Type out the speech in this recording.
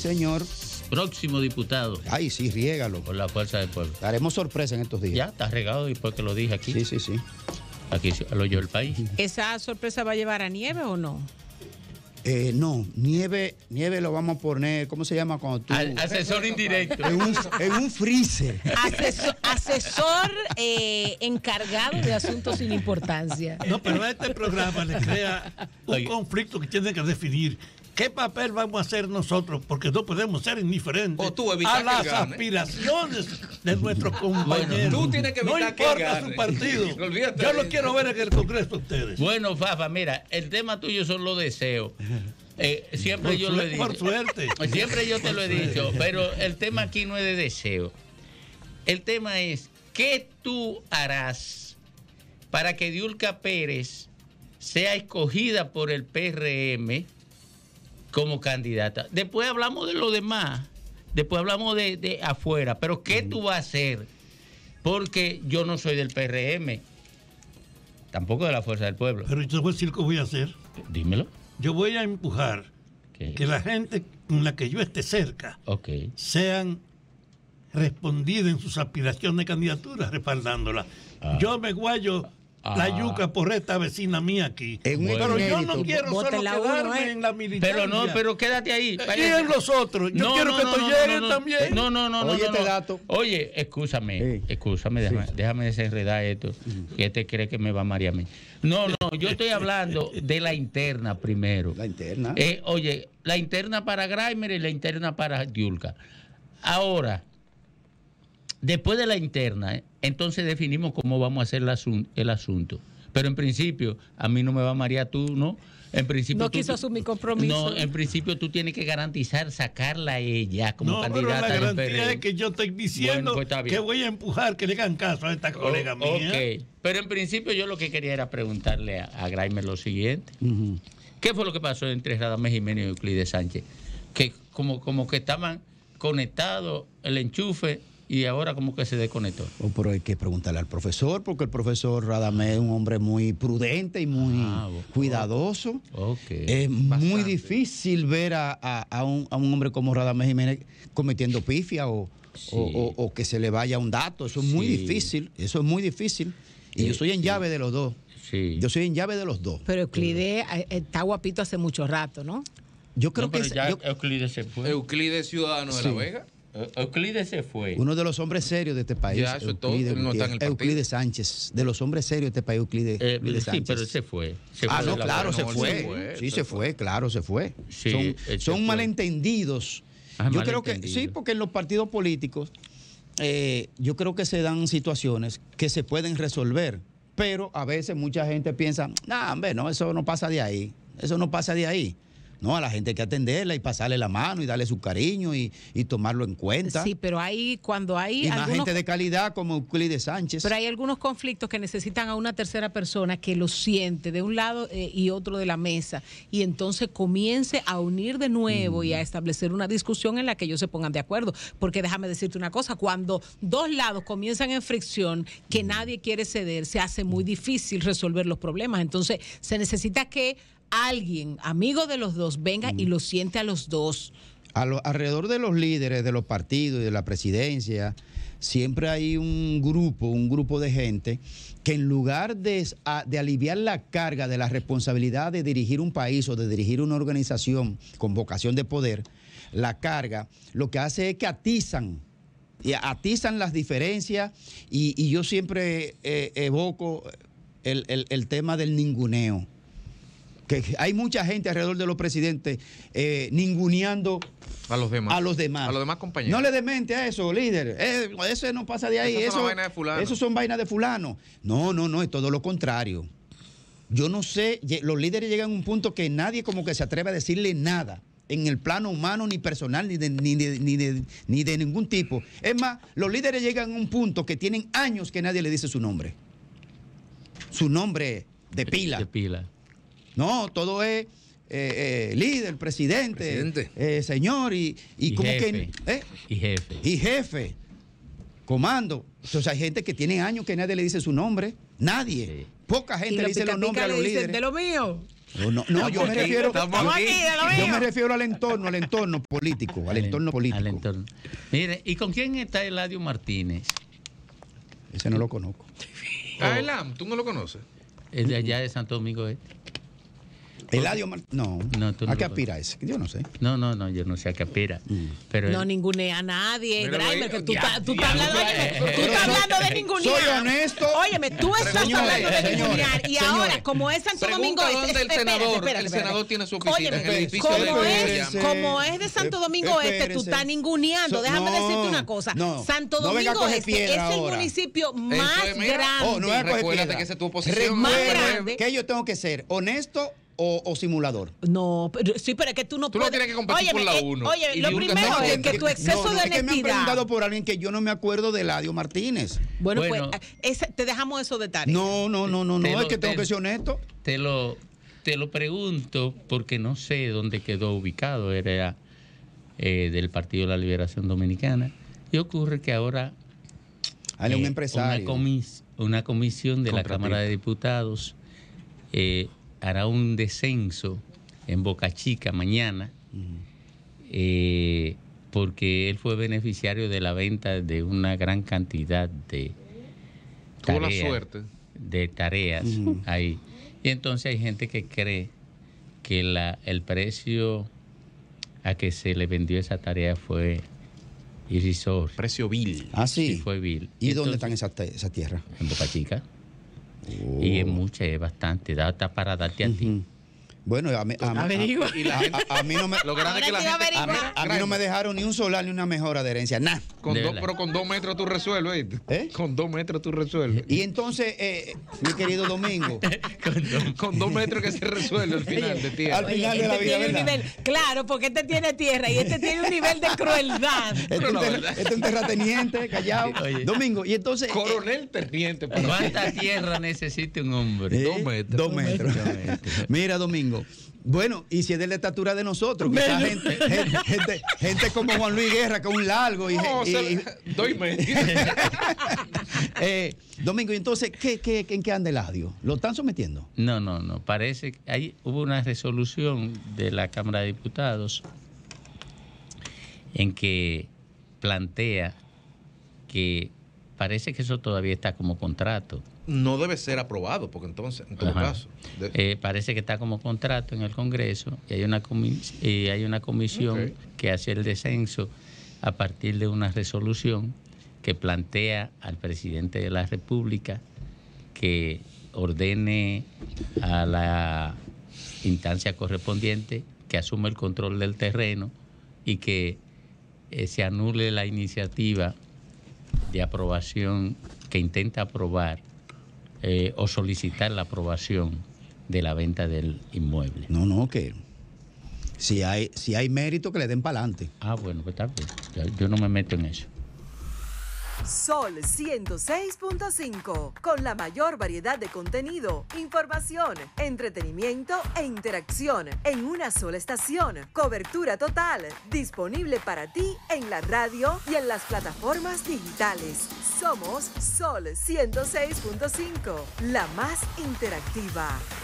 señor. Próximo diputado. Ay, sí, riégalo. Por la fuerza del pueblo. Daremos sorpresa en estos días. Ya, está regado después que lo dije aquí. Sí, sí, sí. Aquí lo oyó el país. ¿Esa sorpresa va a llevar a nieve o no? No, nieve lo vamos a poner, ¿cómo se llama cuando tú? Asesor indirecto. En un freezer. Asesor encargado de asuntos sin importancia. No, pero a este programa le crea un conflicto que tiene que definir. ¿Qué papel vamos a hacer nosotros? Porque no podemos ser indiferentes a las aspiraciones de nuestros compañeros. Tú tienes que evitar no importa su partido. Yo lo quiero ver en el Congreso de ustedes. Bueno, Fafa, mira, el tema tuyo son los deseos. Siempre yo lo he dicho. Por suerte. Siempre yo te lo he dicho, pero el tema aquí no es de deseo. El tema es, ¿qué tú harás para que Diulca Pérez sea escogida por el PRM como candidata? Después hablamos de lo demás, después hablamos de afuera, pero ¿qué tú vas a hacer? Porque yo no soy del PRM, tampoco de la Fuerza del Pueblo. Pero yo te voy a decir qué voy a hacer. Dímelo. Yo voy a empujar que la gente con la que yo esté cerca sean respondidas en sus aspiraciones de candidatura, respaldándola. Yo me guayo la yuca por esta vecina mía aquí. Pero yo no quiero solo quedarme en la militancia. Pero quédate ahí. Y en los otros. Yo quiero que tú llegues también. No. Oye, este dato. Oye, escúchame, déjame desenredar esto. Que este cree que me va a marear a mí. No, yo estoy hablando de la interna primero. La interna. Oye, la interna para Graimer y la interna para Diulca. Ahora, después de la interna, entonces definimos cómo vamos a hacer el asunto. Pero en principio, a mí no me va a marear tú, ¿no? En principio, no quiso asumir compromiso. No, en principio tú tienes que garantizar sacarla a ella como candidata del PRM. No, pero la garantía es que yo estoy diciendo que voy a empujar que le hagan caso a esta colega mía. Ok, pero en principio yo lo que quería era preguntarle a Graimer lo siguiente. ¿Qué fue lo que pasó entre Radamés Jiménez y Euclides Sánchez? Que como que estaban conectados el enchufe y ahora como que se desconectó. Pero hay que preguntarle al profesor, porque el profesor Radamés es un hombre muy prudente y muy cuidadoso. Es muy difícil ver a un hombre como Radamés Jiménez cometiendo pifia o que se le vaya un dato. Eso es muy difícil. Eso es muy difícil. Y yo soy en llave de los dos. Yo soy en llave de los dos. Pero Euclides está guapito hace mucho rato, ¿no? Yo creo que Euclides se fue. Euclides ciudadano de La Vega. Euclides se fue. Uno de los hombres serios de este país. Ya, eso Euclides, no está en el partido. Euclides Sánchez, de los hombres serios de este país, Euclides Sánchez. Sí, pero se fue. No, claro, se fue. Sí, se fue, claro, se fue. Sí, son malentendidos. Yo creo que sí, porque en los partidos políticos yo creo que se dan situaciones que se pueden resolver, pero a veces mucha gente piensa, no, eso no pasa de ahí, eso no pasa de ahí. No, a la gente hay que atenderla y pasarle la mano y darle su cariño y tomarlo en cuenta. Sí, pero cuando hay y más gente de calidad como Euclides Sánchez. Pero hay algunos conflictos que necesitan a una tercera persona que lo siente de un lado y otro de la mesa y entonces comience a unir de nuevo y a establecer una discusión en la que ellos se pongan de acuerdo. Porque déjame decirte una cosa, cuando dos lados comienzan en fricción que nadie quiere ceder, se hace muy difícil resolver los problemas. Entonces se necesita que alguien, amigo de los dos, venga y lo siente a los dos. Alrededor de los líderes de los partidos y de la presidencia, siempre hay un grupo de gente que en lugar de aliviar la carga de la responsabilidad de dirigir un país o de dirigir una organización con vocación de poder, la carga, lo que hace es que atizan las diferencias y yo siempre evoco el tema del ninguneo. Que hay mucha gente alrededor de los presidentes ninguneando a los demás. A los demás compañeros. No le demente a eso, líder. Eso no pasa de ahí. Eso son vainas de fulano. No, es todo lo contrario. Yo no sé, los líderes llegan a un punto que nadie como que se atreve a decirle nada en el plano humano, ni personal, ni de ningún tipo. Es más, los líderes llegan a un punto que tienen años que nadie le dice su nombre. Su nombre de pila. De pila. No, todo es líder, presidente. Señor y como jefe, que... Y jefe. Comando. Entonces hay gente que tiene años que nadie le dice su nombre. Nadie. Sí. Poca gente le dice los nombres a los líderes. De lo mío. No, yo me refiero al entorno político, al entorno político. Mire, ¿y con quién está Eladio Martínez? Ese no lo conozco. Elam, ¿tú no lo conoces? Es de allá de Santo Domingo Este. Eladio Martínez. ¿A qué aspira ese? Yo no sé. No, yo no sé a qué aspira. Pero no ningunea a nadie, Graimer, que tú estás hablando de ningunear. Soy honesto. Óyeme, tú estás hablando de ningunear. Y ahora, como es Santo Domingo Este. El senador tiene su oficina en el edificio como es de Santo Domingo Este, tú estás ninguneando. Déjame decirte una cosa. Santo Domingo Este es el municipio más grande. Recuérdate que esa es tu oposición. Más grande. ¿Qué yo tengo que ser? ¿Honesto o simulador? No, sí, pero es que tú no puedes. Tú no tienes que competir por la uno. Oye, lo primero es que tu exceso de honestidad. Es que me han preguntado por alguien que yo no me acuerdo de Eladio Martínez. Bueno, pues te dejamos eso de tarea. No, es que tengo que ser honesto. Te lo pregunto porque no sé dónde quedó ubicado. Era del Partido de la Liberación Dominicana. Y ocurre que ahora hay un empresario. Una comisión de la Cámara de Diputados hará un descenso en Boca Chica mañana, porque él fue beneficiario de la venta de una gran cantidad de tareas ahí. Y entonces hay gente que cree que el precio a que se le vendió esa tarea fue irrisorio. Precio vil. Ah, sí. Fue vil. ¿Y dónde están esa tierra? En Boca Chica. Y es mucha, es bastante. Está para darte a ti. Bueno, a mí no me lo grande que la gente, a mí no me dejaron ni un solar ni una mejora de herencia, nada. Pero con 2 metros tú resuelves. Con 2 metros tú resuelves. Y entonces, mi querido Domingo, con 2 metros que se resuelve al final de tierra. Al final de la vida, ¿verdad? Claro, porque este tiene tierra y este tiene un nivel de crueldad. Este es un terrateniente, callado. Domingo, y entonces coronel terniente. ¿Cuánta tierra necesita un hombre? 2 metros. 2 metros. Mira, Domingo. Bueno, y si es de la estatura de nosotros, quizás gente como Juan Luis Guerra, que es un largo y 2 metros. Domingo, y entonces, ¿en qué anda Eladio? ¿Lo están sometiendo? No. Parece que hubo una resolución de la Cámara de Diputados en que plantea que parece que eso todavía está como contrato. No debe ser aprobado, porque entonces, en todo caso. Parece que está como contrato en el Congreso y hay una comisión que hace el descenso a partir de una resolución que plantea al presidente de la República que ordene a la instancia correspondiente que asuma el control del terreno y que se anule la iniciativa de aprobación que intenta aprobar o solicitar la aprobación de la venta del inmueble. No, que si hay mérito que le den para adelante. Bueno, pues está bien. Yo no me meto en eso. Sol 106.5, con la mayor variedad de contenido, información, entretenimiento e interacción en una sola estación. Cobertura total, disponible para ti en la radio y en las plataformas digitales. Somos Sol 106.5, la más interactiva.